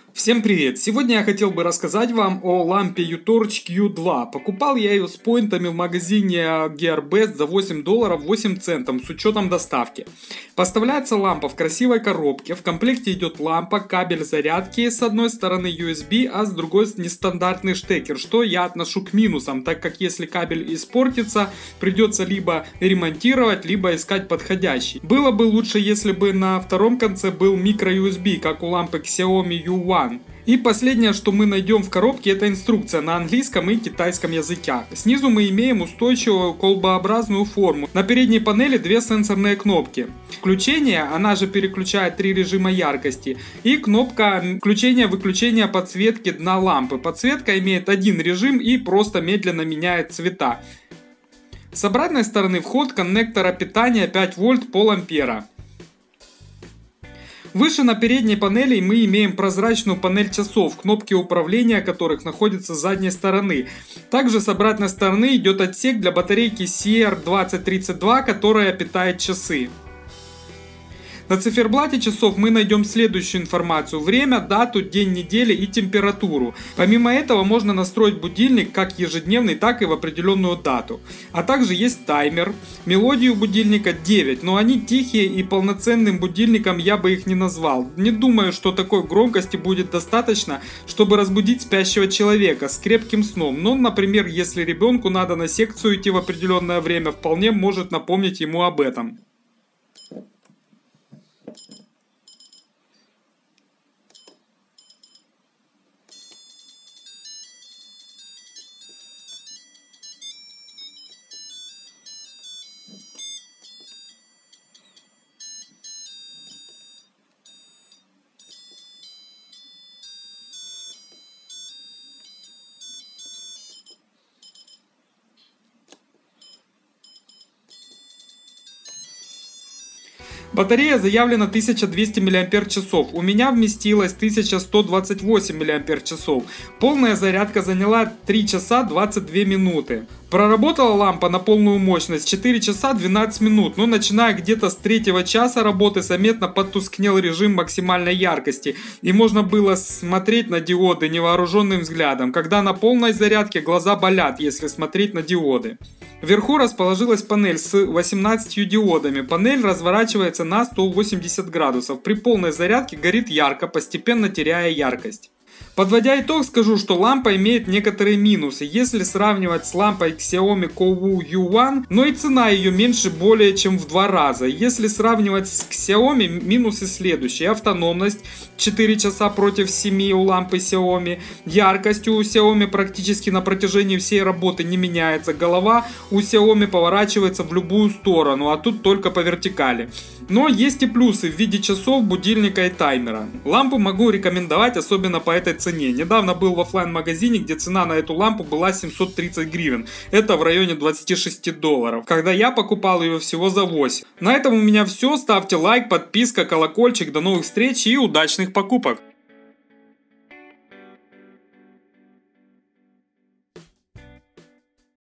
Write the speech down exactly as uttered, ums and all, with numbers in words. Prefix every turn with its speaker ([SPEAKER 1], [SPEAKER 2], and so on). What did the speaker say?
[SPEAKER 1] Всем привет! Сегодня я хотел бы рассказать вам о лампе uTorch кью два. Покупал я ее с поинтами в магазине Gearbest за восемь долларов восемь центов с учетом доставки. Поставляется лампа в красивой коробке. В комплекте идет лампа, кабель зарядки, с одной стороны ю эс би, а с другой нестандартный штекер, что я отношу к минусам, так как если кабель испортится, придется либо ремонтировать, либо искать подходящий. Было бы лучше, если бы на втором конце был микро ю эс би, как у лампы Xiaomi ю один. И последнее, что мы найдем в коробке, это инструкция на английском и китайском языках. Снизу мы имеем устойчивую колбообразную форму. На передней панели две сенсорные кнопки. Включение, она же переключает три режима яркости. И кнопка включения-выключения подсветки дна лампы. Подсветка имеет один режим и просто медленно меняет цвета. С обратной стороны вход коннектора питания пять вольт пол ампера. Выше на передней панели мы имеем прозрачную панель часов, кнопки управления которых находятся с задней стороны. Также с обратной стороны идет отсек для батарейки си эр двадцать тридцать два, которая питает часы. На циферблате часов мы найдем следующую информацию: время, дату, день недели и температуру. Помимо этого можно настроить будильник как ежедневный, так и в определенную дату. А также есть таймер. Мелодию будильника девять, но они тихие и полноценным будильником я бы их не назвал. Не думаю, что такой громкости будет достаточно, чтобы разбудить спящего человека с крепким сном. Но, например, если ребенку надо на секцию идти в определенное время, вполне может напомнить ему об этом. Батарея заявлена тысяча двести миллиампер-часов, у меня вместилось тысяча сто двадцать восемь миллиампер-часов. Полная зарядка заняла три часа двадцать две минуты. Проработала лампа на полную мощность четыре часа двенадцать минут, но начиная где-то с третьего часа работы заметно подтускнел режим максимальной яркости, и можно было смотреть на диоды невооруженным взглядом, когда на полной зарядке глаза болят, если смотреть на диоды. Вверху расположилась панель с восемнадцатью диодами. Панель разворачивается на сто восемьдесят градусов. При полной зарядке горит ярко, постепенно теряя яркость. Подводя итог, скажу, что лампа имеет некоторые минусы, если сравнивать с лампой Xiaomi Kowu ю один, но и цена ее меньше более чем в два раза. Если сравнивать с Xiaomi, минусы следующие: автономность четыре часа против семи у лампы Xiaomi, яркость у Xiaomi практически на протяжении всей работы не меняется, голова у Xiaomi поворачивается в любую сторону, а тут только по вертикали. Но есть и плюсы в виде часов, будильника и таймера. Лампу могу рекомендовать, особенно по этой цене. Недавно был в офлайн магазине, где цена на эту лампу была семьсот тридцать гривен. Это в районе двадцати шести долларов. Когда я покупал ее всего за восемь. На этом у меня все. Ставьте лайк, подписка, колокольчик. До новых встреч и удачных покупок!